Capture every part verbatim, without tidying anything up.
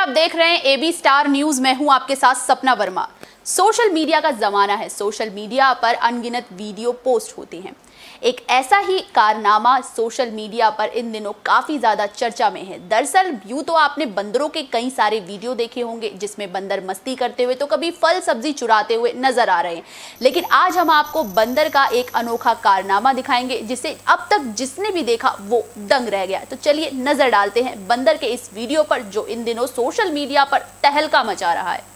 आप देख रहे हैं एबी स्टार न्यूज। मैं हूं आपके साथ सपना वर्मा। सोशल मीडिया का जमाना है। सोशल मीडिया पर अनगिनत वीडियो पोस्ट होते हैं। एक ऐसा ही कारनामा सोशल मीडिया पर इन दिनों काफी ज्यादा चर्चा में है। दरअसल यूं तो आपने बंदरों के कई सारे वीडियो देखे होंगे जिसमें बंदर मस्ती करते हुए तो कभी फल सब्जी चुराते हुए नजर आ रहे हैं, लेकिन आज हम आपको बंदर का एक अनोखा कारनामा दिखाएंगे जिसे अब तक जिसने भी देखा वो दंग रह गया। तो चलिए नजर डालते हैं बंदर के इस वीडियो पर जो इन दिनों सोशल मीडिया पर तहलका मचा रहा है।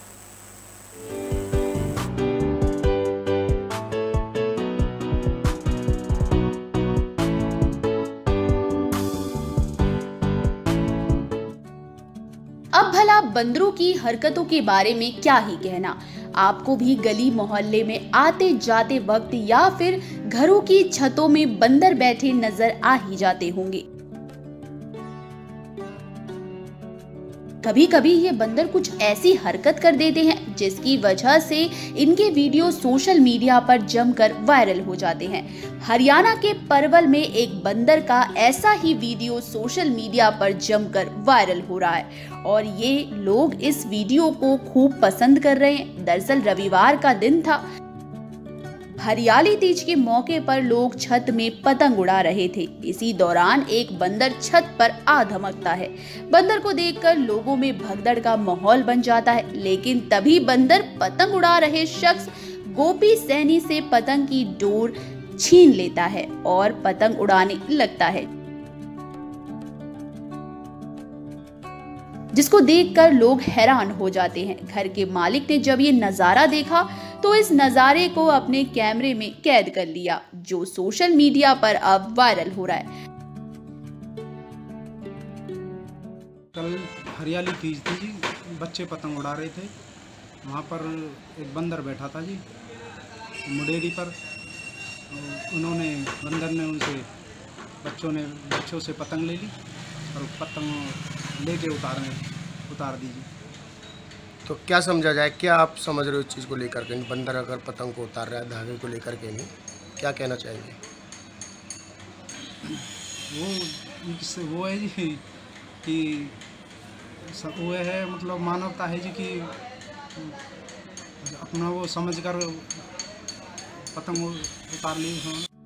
अब भला बंदरों की हरकतों के बारे में क्या ही कहना। आपको भी गली मोहल्ले में आते जाते वक्त या फिर घरों की छतों में बंदर बैठे नजर आ ही जाते होंगे। कभी कभी ये बंदर कुछ ऐसी हरकत कर देते हैं जिसकी वजह से इनके वीडियो सोशल मीडिया पर जमकर वायरल हो जाते हैं। हरियाणा के पलवल में एक बंदर का ऐसा ही वीडियो सोशल मीडिया पर जमकर वायरल हो रहा है और ये लोग इस वीडियो को खूब पसंद कर रहे हैं। दरअसल रविवार का दिन था। हरियाली तीज के मौके पर लोग छत में पतंग उड़ा रहे थे। इसी दौरान एक बंदर छत पर आ धमकता है। बंदर को देखकर लोगों में भगदड़ का माहौल बन जाता है, लेकिन तभी बंदर पतंग उड़ा रहे शख्स गोपी सैनी से पतंग की डोर छीन लेता है और पतंग उड़ाने लगता है, जिसको देखकर लोग हैरान हो जाते हैं। घर के मालिक ने जब ये नजारा देखा तो इस नजारे को अपने कैमरे में कैद कर लिया, जो सोशल मीडिया पर अब वायरल हो रहा है। कल हरियाली तीज थी जी, बच्चे पतंग उड़ा रहे थे। वहाँ पर एक बंदर बैठा था जी मुडेरी पर। उन्होंने बंदर ने उनसे बच्चों ने बच्चों से पतंग ले ली और पतंग लेके उतारने उतार दी जी। तो क्या समझा जाए, क्या आप समझ रहे हो इस चीज़ को लेकर के? बंदर अगर पतंग को उतार रहा है धागे को लेकर के, नहीं क्या कहना चाहेंगे? वो वो है जी कि वो है मतलब मानवता है जी कि अपना वो समझ कर पतंग उतार ली।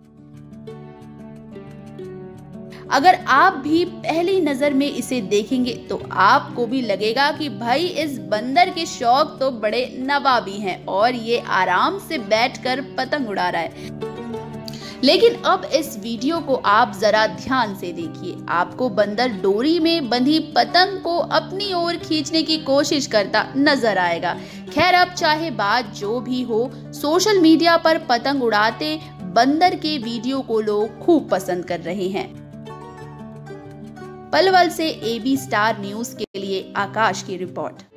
अगर आप भी पहली नजर में इसे देखेंगे तो आपको भी लगेगा कि भाई इस बंदर के शौक तो बड़े नवाबी हैं और ये आराम से बैठकर पतंग उड़ा रहा है। लेकिन अब इस वीडियो को आप जरा ध्यान से देखिए। आपको बंदर डोरी में बंधी पतंग को अपनी ओर खींचने की कोशिश करता नजर आएगा। खैर, अब चाहे बात जो भी हो, सोशल मीडिया पर पतंग उड़ाते बंदर के वीडियो को लोग खूब पसंद कर रहे हैं। पलवल से एबी स्टार न्यूज के लिए आकाश की रिपोर्ट।